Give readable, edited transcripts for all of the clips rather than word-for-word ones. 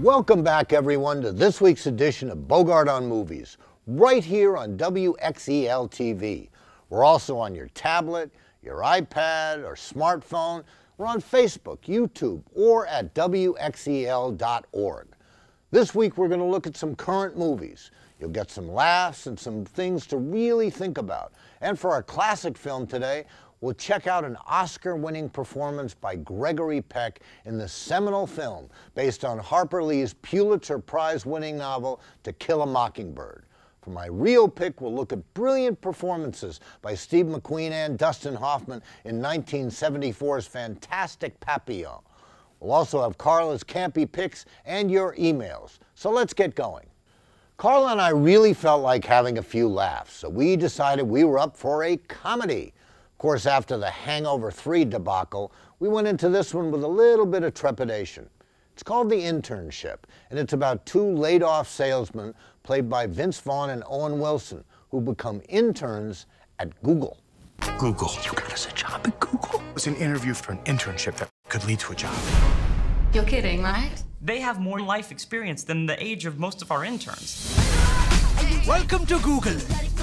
Welcome back, everyone, to this week's edition of Bogart on Movies, right here on WXEL TV. We're also on your tablet, your iPad, or smartphone. We're on Facebook, YouTube, or at WXEL.org. This week, we're going to look at some current movies. You'll get some laughs and some things to really think about. And for our classic film today, we'll check out an Oscar-winning performance by Gregory Peck in the seminal film based on Harper Lee's Pulitzer Prize-winning novel To Kill a Mockingbird. For my real pick, we'll look at brilliant performances by Steve McQueen and Dustin Hoffman in 1974's fantastic Papillon. We'll also have Carla's Campy Pics and your emails. So let's get going. Carla and I really felt like having a few laughs, so we decided we were up for a comedy. Of course, after the Hangover 3 debacle, we went into this one with a little bit of trepidation. It's called The Internship, and it's about two laid-off salesmen played by Vince Vaughn and Owen Wilson, who become interns at Google. Google. You got us a job at Google? It was an interview for an internship that could lead to a job. You're kidding, right? They have more life experience than the age of most of our interns. Welcome to Google.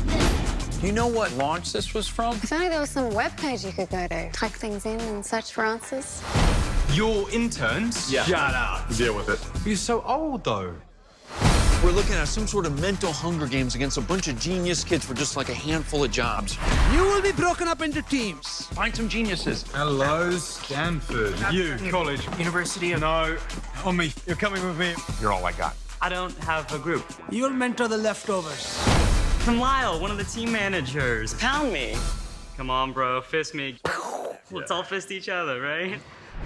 Do you know what launch this was from? If only there was some webpage you could go to. Type things in and search for answers. Your interns? Yeah. Shut up. Deal with it. You're so old, though. We're looking at some sort of mental Hunger Games against a bunch of genius kids for just like a handful of jobs. You will be broken up into teams. Find some geniuses. Hello, Stanford. You, college. University of... No, on me. You're coming with me. You're all I got. I don't have a group. You'll mentor the leftovers. I'm Lyle, one of the team managers. Pound me. Come on, bro. Fist me. Let's all fist each other, right?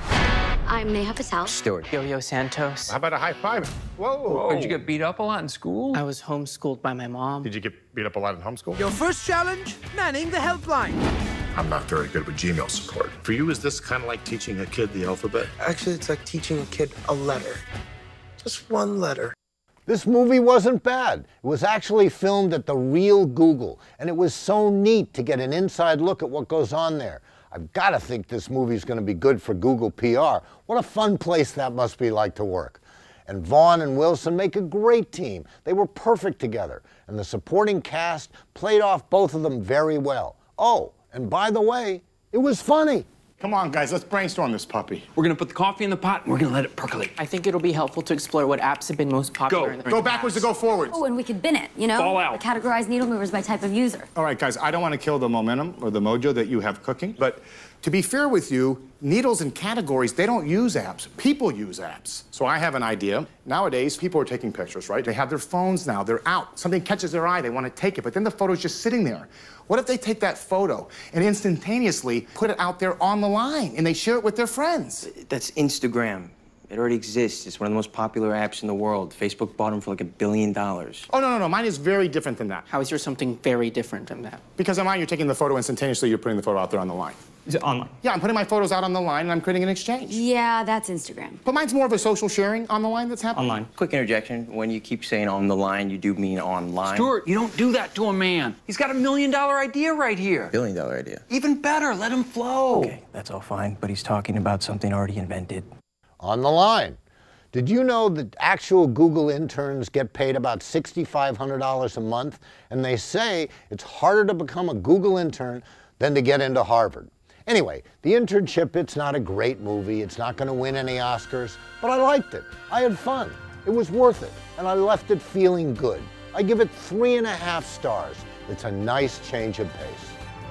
I'm Neha Patel. Stuart. Yo-Yo Santos. How about a high five? Whoa. Did you get beat up a lot in school? I was homeschooled by my mom. Did you get beat up a lot in homeschool? Your first challenge, manning the helpline. I'm not very good with Gmail support. For you, is this kind of like teaching a kid the alphabet? Actually, it's like teaching a kid a letter. Just one letter. This movie wasn't bad. It was actually filmed at the real Google, and it was so neat to get an inside look at what goes on there. I've got to think this movie's going to be good for Google PR. What a fun place that must be like to work. And Vaughn and Wilson make a great team. They were perfect together, and the supporting cast played off both of them very well. Oh, and by the way, it was funny. Come on, guys, let's brainstorm this puppy. We're gonna put the coffee in the pot and we're gonna let it percolate. I think it'll be helpful to explore what apps have been most popular. Go backwards to go forwards. Oh, and we could bin it, you know? Fall out. Categorize needle movers by type of user. All right, guys, I don't want to kill the momentum or the mojo that you have cooking, but to be fair with you, needles and categories, they don't use apps. People use apps. So I have an idea. Nowadays, people are taking pictures, right? They have their phones now. They're out. Something catches their eye. They want to take it, but then the photo's just sitting there. What if they take that photo and instantaneously put it out there on the line and they share it with their friends? That's Instagram. It already exists. It's one of the most popular apps in the world. Facebook bought them for like $1 billion. Oh, no. Mine is very different than that. How is yours something very different than that? Because on mine, you're taking the photo instantaneously, you're putting the photo out there on the line. Is it online? Yeah, I'm putting my photos out on the line and I'm creating an exchange. Yeah, that's Instagram. But mine's more of a social sharing on the line that's happening. Online. Quick interjection. When you keep saying on the line, you do mean online. Stuart, you don't do that to a man. He's got $1 million idea right here. $1 billion idea. Even better, let him flow. Okay, that's all fine, but he's talking about something already invented. On the line. Did you know that actual Google interns get paid about $6,500 a month? And they say it's harder to become a Google intern than to get into Harvard. Anyway, The Internship, it's not a great movie. It's not going to win any Oscars, but I liked it. I had fun. It was worth it, and I left it feeling good. I give it 3.5 stars. It's a nice change of pace.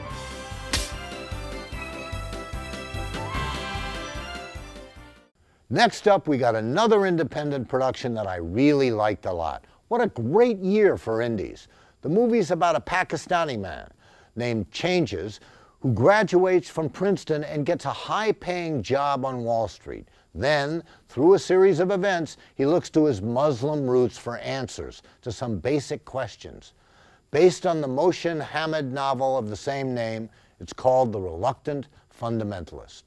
Next up, we got another independent production that I really liked a lot. What a great year for indies. The movie's about a Pakistani man named Changes who graduates from Princeton and gets a high-paying job on Wall Street. Then, through a series of events, he looks to his Muslim roots for answers to some basic questions. Based on the Moshe Hamid novel of the same name, it's called The Reluctant Fundamentalist.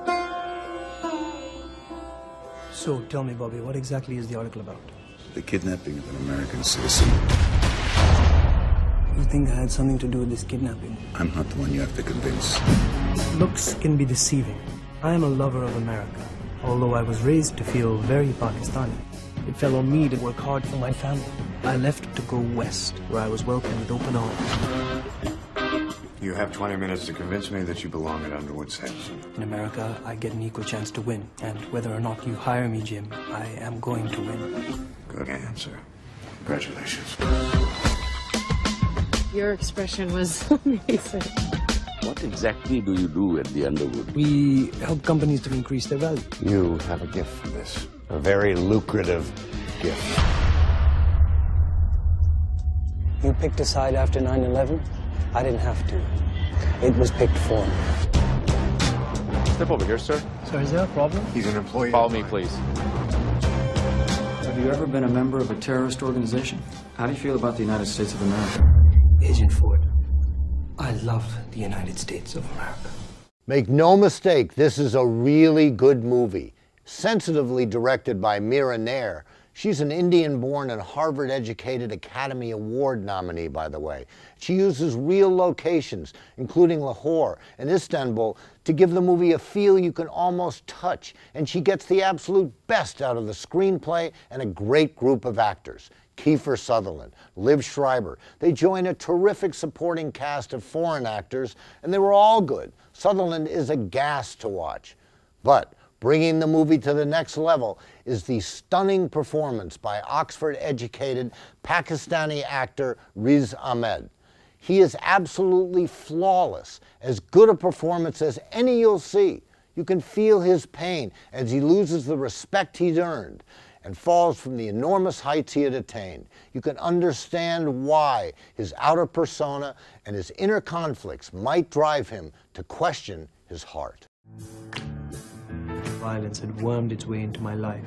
So tell me, Bobby, what exactly is the article about? The kidnapping of an American citizen. You think I had something to do with this kidnapping? I'm not the one you have to convince. Looks can be deceiving. I am a lover of America, although I was raised to feel very Pakistani. it fell on me to work hard for my family. I left to go west, where I was welcomed with open arms. You have 20 minutes to convince me that you belong at Underwood Sampson. In America, I get an equal chance to win. And whether or not you hire me, Jim, I am going to win. Good answer. Congratulations. Your expression was amazing. What exactly do you do at the Underwood? We help companies to increase their value. You have a gift for this. A very lucrative gift. You picked a side after 9/11? I didn't have to. It was picked for me. Step over here, sir. Sir, is there a problem? He's an employee. Follow me, please. Have you ever been a member of a terrorist organization? How do you feel about the United States of America? Agent Ford, I love the United States of America. Make no mistake, this is a really good movie. Sensitively directed by Meera Nair. She's an Indian-born and Harvard-educated Academy Award nominee, by the way. She uses real locations, including Lahore and Istanbul, to give the movie a feel you can almost touch, and she gets the absolute best out of the screenplay and a great group of actors. Kiefer Sutherland, Liv Schreiber. They join a terrific supporting cast of foreign actors, and they were all good. Sutherland is a gas to watch. But bringing the movie to the next level is the stunning performance by Oxford-educated Pakistani actor Riz Ahmed. He is absolutely flawless, as good a performance as any you'll see. You can feel his pain as he loses the respect he'd earned and falls from the enormous heights he had attained. You can understand why his outer persona and his inner conflicts might drive him to question his heart. Violence had wormed its way into my life.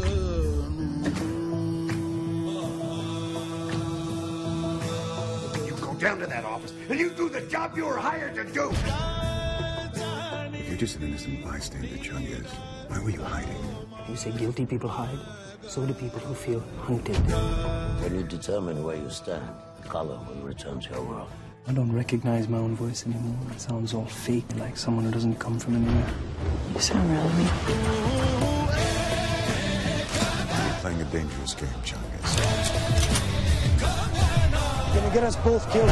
You go down to that office and you do the job you were hired to do. You're just an innocent bystander, Chungus. Why were you hiding? You say guilty people hide, so do people who feel hunted. When you determine where you stand, color will return to your world. I don't recognize my own voice anymore. It sounds all fake, like someone who doesn't come from anywhere. You sound really mean. You're playing a dangerous game, Chungus. You're gonna get us both killed.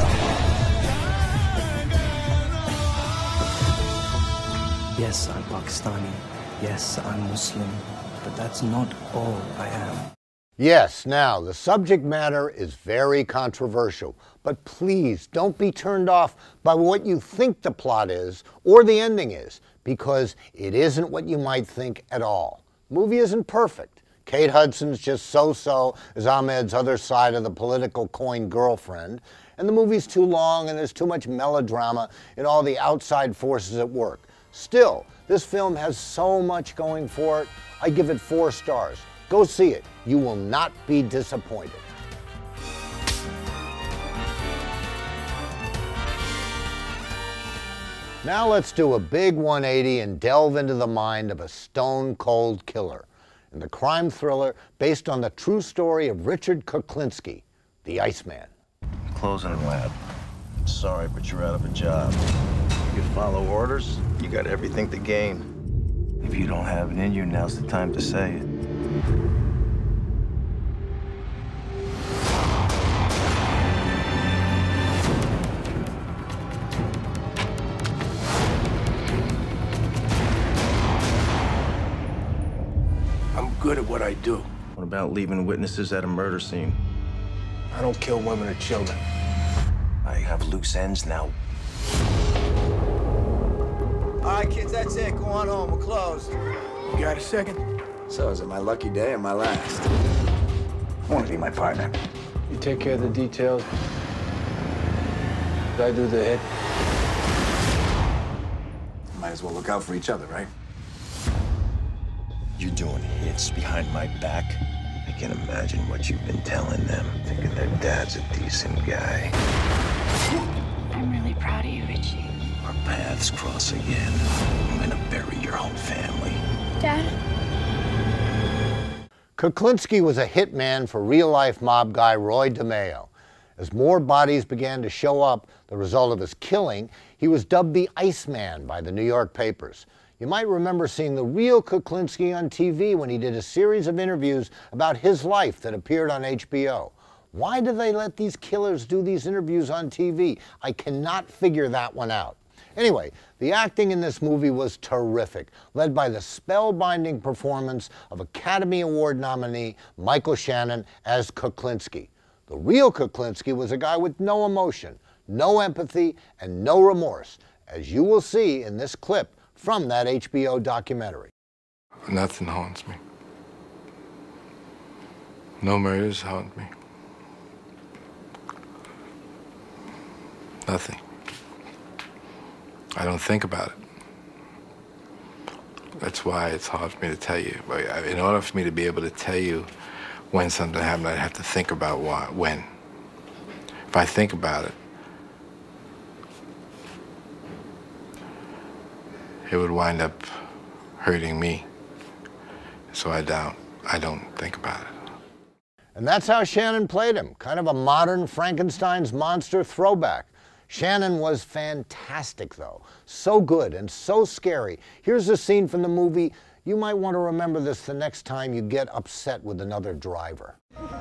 Yes, I'm Pakistani. Yes, I'm Muslim. But that's not all I am. Yes, now, the subject matter is very controversial, but please don't be turned off by what you think the plot is or the ending is, because it isn't what you might think at all. The movie isn't perfect. Kate Hudson's just so-so as Ahmed's other side of the political coin girlfriend, and the movie's too long and there's too much melodrama and all the outside forces at work. Still, this film has so much going for it. I give it 4 stars. Go see it. You will not be disappointed. Now let's do a big 180 and delve into the mind of a stone-cold killer in the crime thriller based on the true story of Richard Kuklinski, the Iceman. Closing lab. Sorry, but you're out of a job. You follow orders, you got everything to gain. If you don't have it in you, now's the time to say it. I'm good at what I do. What about leaving witnesses at a murder scene? I don't kill women or children. I have loose ends now. All right, kids, that's it. Go on home. We're closed. You got a second? So, is it my lucky day or my last? I want to be my partner. You take care of the details. I do the hit. Might as well look out for each other, right? You're doing hits behind my back. I can imagine what you've been telling them, thinking their dad's a decent guy. I'm really proud of you, Richie. Our paths cross again. I'm gonna bury your whole family. Dad? Kuklinski was a hitman for real-life mob guy Roy DeMeo. As more bodies began to show up, the result of his killing, he was dubbed the Iceman by the New York papers. You might remember seeing the real Kuklinski on TV when he did a series of interviews about his life that appeared on HBO. Why do they let these killers do these interviews on TV? I cannot figure that one out. Anyway, the acting in this movie was terrific, led by the spellbinding performance of Academy Award nominee Michael Shannon as Kuklinski. The real Kuklinski was a guy with no emotion, no empathy, and no remorse, as you will see in this clip from that HBO documentary. Nothing haunts me. No murders haunt me. Nothing. I don't think about it. That's why it's hard for me to tell you. In order for me to be able to tell you when something happened, I'd have to think about when. If I think about it, it would wind up hurting me. So I don't think about it. And that's how Shannon played him, kind of a modern Frankenstein's monster throwback. Shannon was fantastic, though. So good and so scary. Here's a scene from the movie. You might want to remember this the next time you get upset with another driver.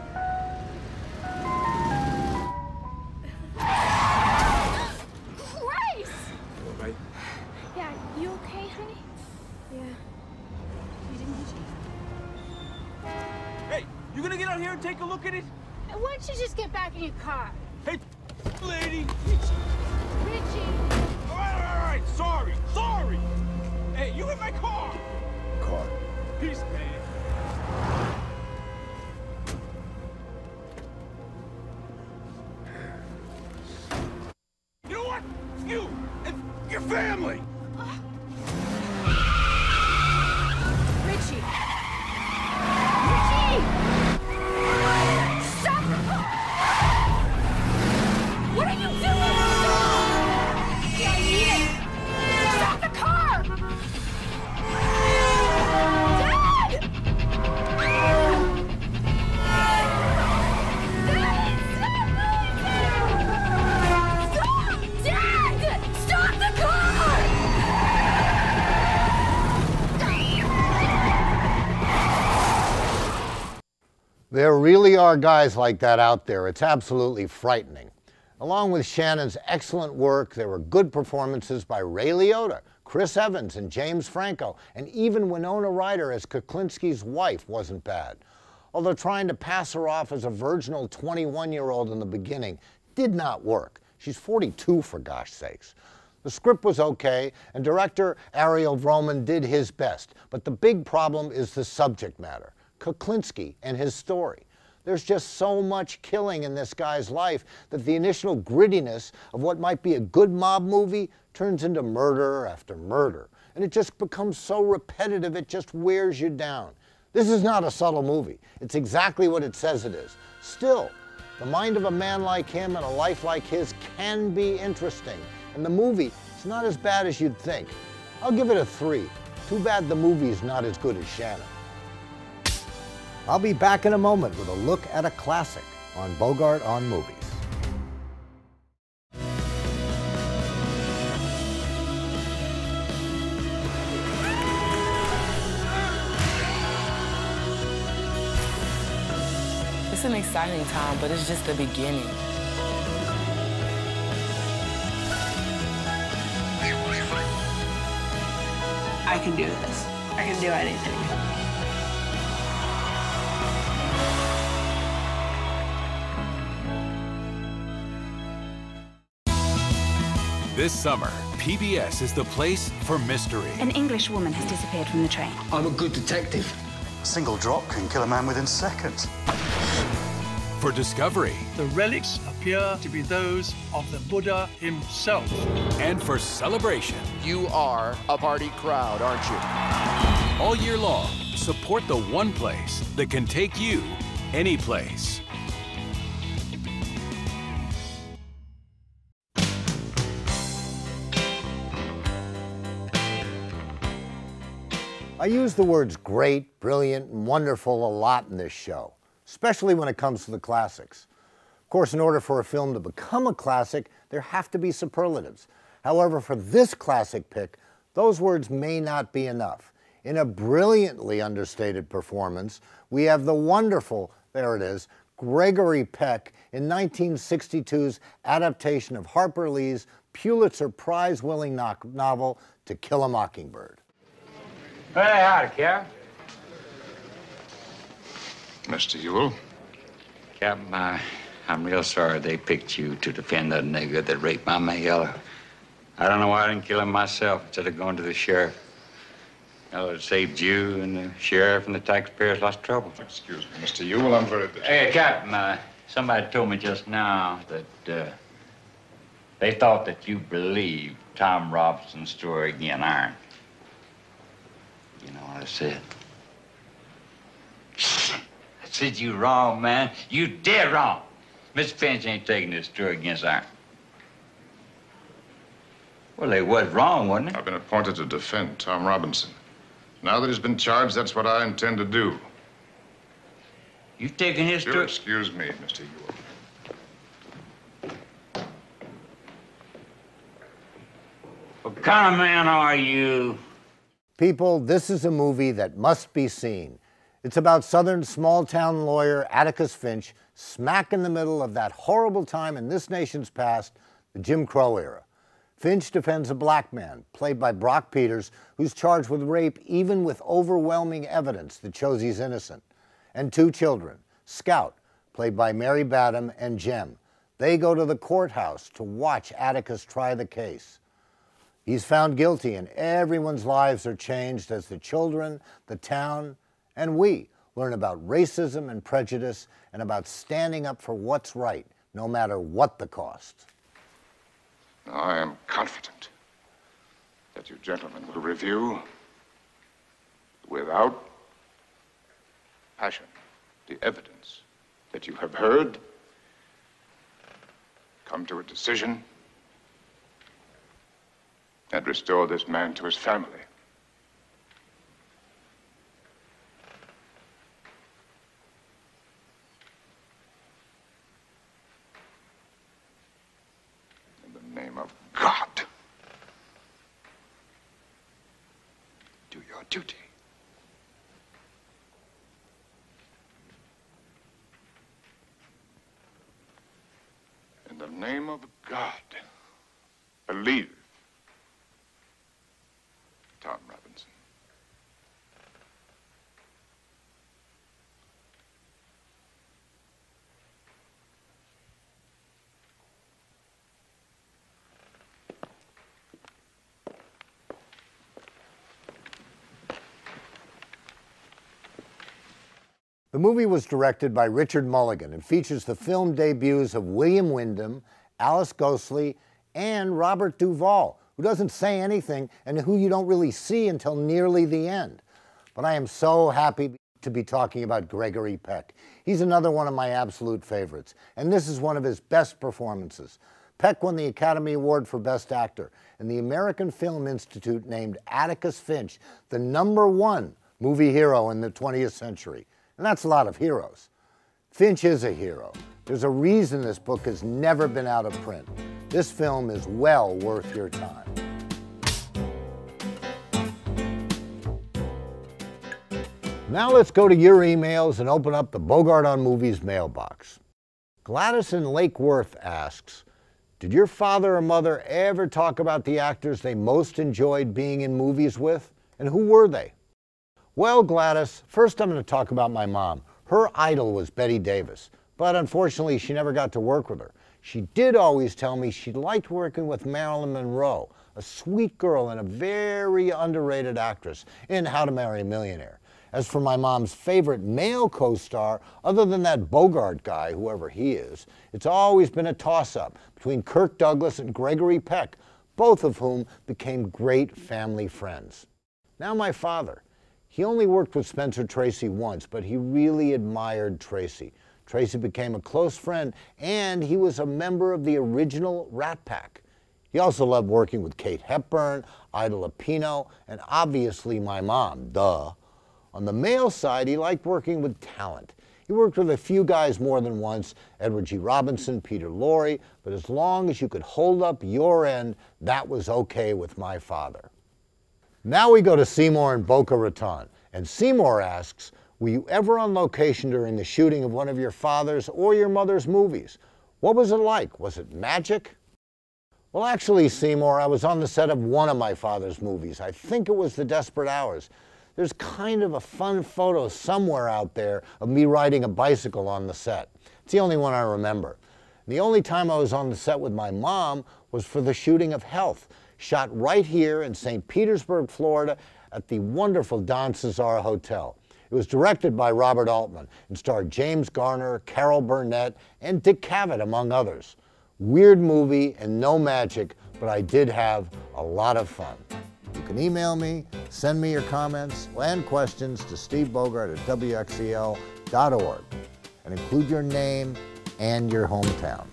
Christ! Right? Yeah, you okay, honey? Yeah. You didn't hit you? Hey, you gonna get out here and take a look at it? Why don't you just get back in your car? Hey, lady! Richie! All right, sorry! Hey, you hit my car! Car. Peace, man. You know what? You and your family! Richie! Richie! Stop! What are you doing? Yeah, I need it! Stop the car! Dad! Stop! Dad! Stop the car! There really are guys like that out there. It's absolutely frightening. Along with Shannon's excellent work, there were good performances by Ray Liotta, Chris Evans, and James Franco, and even Winona Ryder as Kuklinski's wife wasn't bad. Although trying to pass her off as a virginal 21-year-old in the beginning did not work. She's 42, for gosh sakes. The script was okay, and director Ariel Vroman did his best, but the big problem is the subject matter, Kuklinski and his story. There's just so much killing in this guy's life that the initial grittiness of what might be a good mob movie turns into murder after murder. And it just becomes so repetitive, it just wears you down. This is not a subtle movie. It's exactly what it says it is. Still, the mind of a man like him and a life like his can be interesting. And the movie is not as bad as you'd think. I'll give it a 3. Too bad the movie's not as good as Shannon. I'll be back in a moment with a look at a classic on Bogart on Movies. It's an exciting time, but it's just the beginning. I can do this. I can do anything. This summer, PBS is the place for mystery. An English woman has disappeared from the train. I'm a good detective. A single drop can kill a man within seconds. For discovery. The relics appear to be those of the Buddha himself. And for celebration. You are a party crowd, aren't you? All year long, support the one place that can take you any place. I use the words great, brilliant, and wonderful a lot in this show, especially when it comes to the classics. Of course, in order for a film to become a classic, there have to be superlatives. However, for this classic pick, those words may not be enough. In a brilliantly understated performance, we have the wonderful, there it is, Gregory Peck in 1962's adaptation of Harper Lee's Pulitzer Prize-winning novel To Kill a Mockingbird. Hey, howdy, Cap. Mr. Ewell? Captain, I'm real sorry they picked you to defend that nigger that raped my Miguel. I don't know why I didn't kill him myself instead of going to the sheriff. Well, it saved you and the sheriff and the taxpayers lots of trouble. Excuse me, Mr. Ewell, I'm very busy. Hey, Captain, somebody told me just now that they thought that you believed Tom Robinson's story again, Iron. You know what I said? I said you wrong, man. You dead wrong. Miss Finch ain't taking this story against Iron. Well, they was wrong, wasn't it? I've been appointed to defend Tom Robinson. Now that he's been charged, that's what I intend to do. You taking his story? Excuse me, Mr. Ewell. What kind of man are you? People, this is a movie that must be seen. It's about Southern small-town lawyer Atticus Finch smack in the middle of that horrible time in this nation's past, the Jim Crow era. Finch defends a black man, played by Brock Peters, who's charged with rape even with overwhelming evidence that shows he's innocent. And two children, Scout, played by Mary Badham, and Jem. They go to the courthouse to watch Atticus try the case. He's found guilty, and everyone's lives are changed as the children, the town, and we learn about racism and prejudice and about standing up for what's right, no matter what the cost. I am confident that you gentlemen will review, without passion, the evidence that you have heard, come to a decision, and restore this man to his family. In the name of God, do your duty. In the name of God, believe Tom Robinson. The movie was directed by Richard Mulligan and features the film debuts of William Wyndham, Alice Ghostley, and Robert Duvall, who doesn't say anything and who you don't really see until nearly the end. But I am so happy to be talking about Gregory Peck. He's another one of my absolute favorites, and this is one of his best performances. Peck won the Academy Award for Best Actor, and the American Film Institute named Atticus Finch the #1 movie hero in the 20th century. And that's a lot of heroes. Finch is a hero. There's a reason this book has never been out of print. This film is well worth your time. Now let's go to your emails and open up the Bogart on Movies mailbox. Gladys in Lake Worth asks, did your father or mother ever talk about the actors they most enjoyed being in movies with? And who were they? Well, Gladys, first I'm going to talk about my mom. Her idol was Bette Davis, but unfortunately she never got to work with her. She did always tell me she liked working with Marilyn Monroe, a sweet girl and a very underrated actress in How to Marry a Millionaire. As for my mom's favorite male co-star, other than that Bogart guy, whoever he is, it's always been a toss-up between Kirk Douglas and Gregory Peck, both of whom became great family friends. Now my father. He only worked with Spencer Tracy once, but he really admired Tracy. Tracy became a close friend, and he was a member of the original Rat Pack. He also loved working with Kate Hepburn, Ida Lupino, and obviously my mom, duh. On the male side, he liked working with talent. He worked with a few guys more than once, Edward G. Robinson, Peter Lorre, but as long as you could hold up your end, that was okay with my father. Now we go to Seymour in Boca Raton. And Seymour asks, were you ever on location during the shooting of one of your father's or your mother's movies? What was it like? Was it magic? Well, actually, Seymour, I was on the set of one of my father's movies. I think it was The Desperate Hours. There's kind of a fun photo somewhere out there of me riding a bicycle on the set. It's the only one I remember. The only time I was on the set with my mom was for the shooting of Health, shot right here in St. Petersburg, Florida, at the wonderful Don Cesar Hotel. It was directed by Robert Altman and starred James Garner, Carol Burnett, and Dick Cavett, among others. Weird movie and no magic, but I did have a lot of fun. You can email me, send me your comments and questions to stevebogart@wxel.org and include your name and your hometown.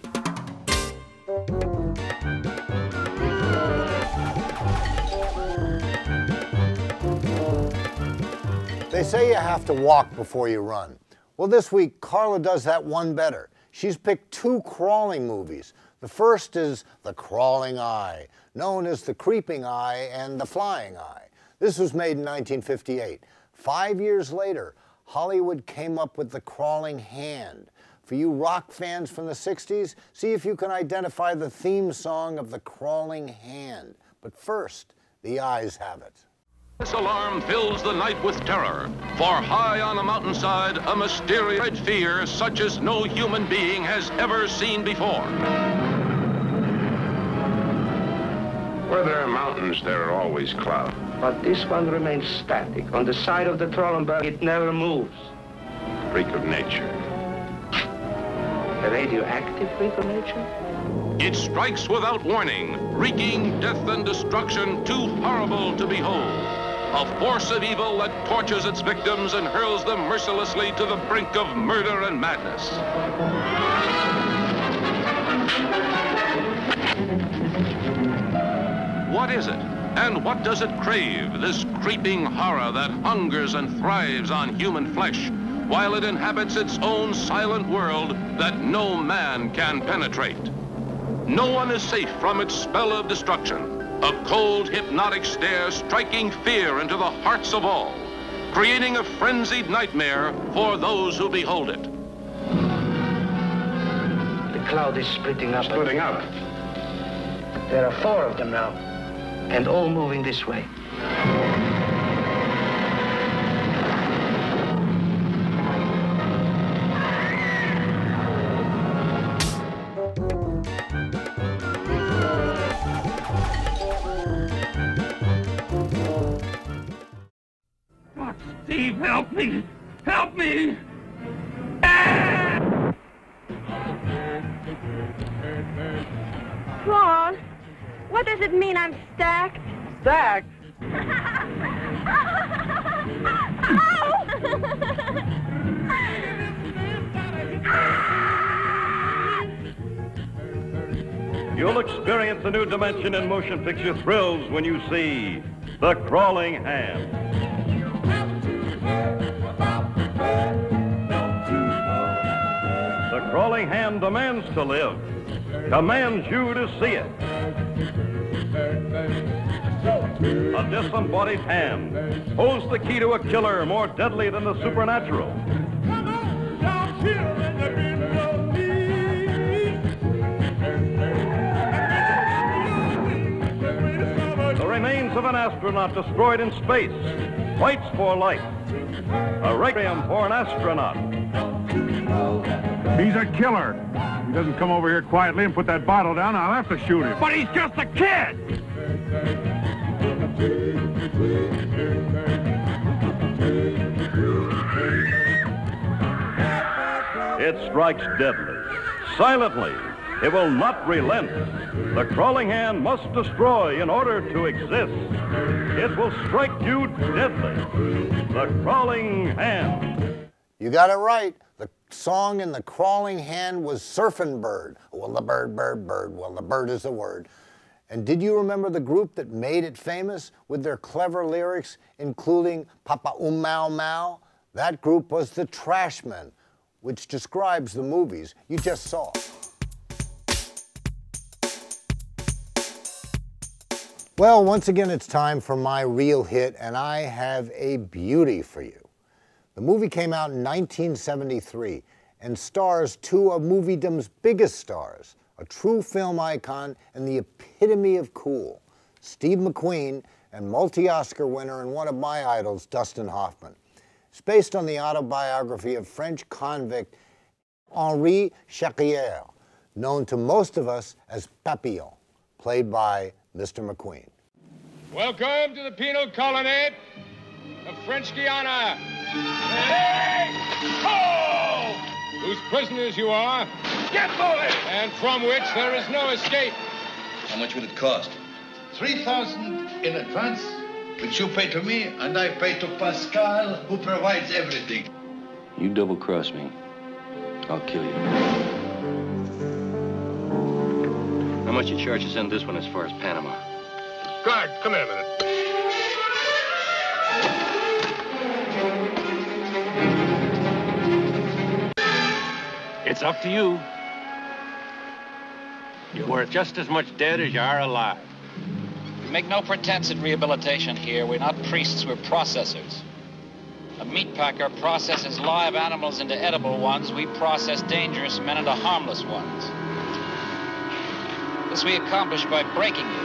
They say you have to walk before you run. Well, this week, Carla does that one better. She's picked 2 crawling movies. The first is The Crawling Eye, known as The Creeping Eye and The Flying Eye. This was made in 1958. 5 years later, Hollywood came up with The Crawling Hand. For you rock fans from the 60s, see if you can identify the theme song of The Crawling Hand. But first, the eyes have it. This alarm fills the night with terror, for high on a mountainside, a mysterious fear such as no human being has ever seen before. Where there are mountains, there are always clouds. But this one remains static. On the side of the Trollenberg, it never moves. Freak of nature. A radioactive freak of nature? It strikes without warning, wreaking death and destruction too horrible to behold. A force of evil that tortures its victims and hurls them mercilessly to the brink of murder and madness. What is it? And what does it crave, this creeping horror that hungers and thrives on human flesh, while it inhabits its own silent world that no man can penetrate? No one is safe from its spell of destruction. A cold, hypnotic stare striking fear into the hearts of all, creating a frenzied nightmare for those who behold it. The cloud is splitting up. Splitting up? There are 4 of them now, and all moving this way. Steve, help me! Help me! Claude, what does it mean I'm stacked? Stacked? You'll experience a new dimension in motion picture thrills when you see The Crawling Hand. The Crawling Hand demands to live, commands you to see it. A disembodied hand holds the key to a killer more deadly than the supernatural. The remains of an astronaut destroyed in space fights for life. A requiem for an astronaut. He's a killer. He doesn't come over here quietly and put that bottle down, I'll have to shoot him. But he's just a kid! It strikes deadly, silently. It will not relent. The Crawling Hand must destroy in order to exist. It will strike you deadly. The Crawling Hand. You got it right. The song in The Crawling Hand was Surfin' Bird. Well, the bird, bird, bird. Well, the bird is the word. And did you remember the group that made it famous with their clever lyrics, including Papa Mau Mau? That group was the Trashmen, which describes the movies you just saw. Well, once again, it's time for my real hit, and I have a beauty for you. The movie came out in 1973 and stars two of moviedom's biggest stars, a true film icon and the epitome of cool, Steve McQueen and multi-Oscar winner and one of my idols, Dustin Hoffman. It's based on the autobiography of French convict Henri Charrière, known to most of us as Papillon, played by Mr. McQueen. Welcome to the penal colony of French Guiana. Hey! Ho! Whose prisoners you are. Get moving! And from which there is no escape. How much will it cost? 3,000 in advance, which you pay to me, and I pay to Pascal, who provides everything. You double-cross me, I'll kill you. How much you charge to send this one as far as Panama? Guard, come here a minute. It's up to you. You're worth just as much dead as you are alive. We make no pretense at rehabilitation here. We're not priests, we're processors. A meat packer processes live animals into edible ones. We process dangerous men into harmless ones. This we accomplish by breaking you.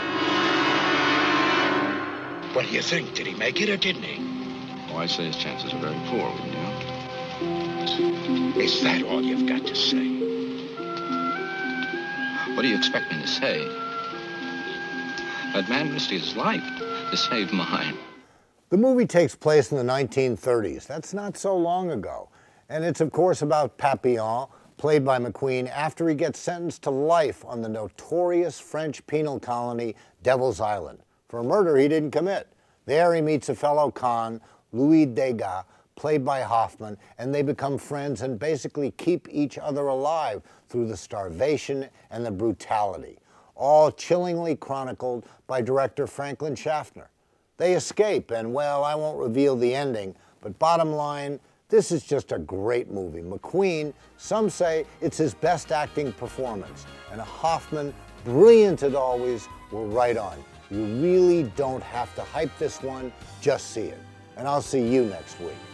What do you think? Did he make it or didn't he? Oh, I say his chances are very poor, wouldn't you? Is that all you've got to say? What do you expect me to say? That man risked his life to save mine. The movie takes place in the 1930s. That's not so long ago. And it's, of course, about Papillon, played by McQueen, after he gets sentenced to life on the notorious French penal colony, Devil's Island, for a murder he didn't commit. There he meets a fellow con, Louis Degas, played by Hoffman, and they become friends and basically keep each other alive through the starvation and the brutality, all chillingly chronicled by director Franklin Schaffner. They escape, and well, I won't reveal the ending, but bottom line, this is just a great movie. McQueen, some say it's his best acting performance, and Hoffman, brilliant as always, were right on. You really don't have to hype this one, just see it. And I'll see you next week.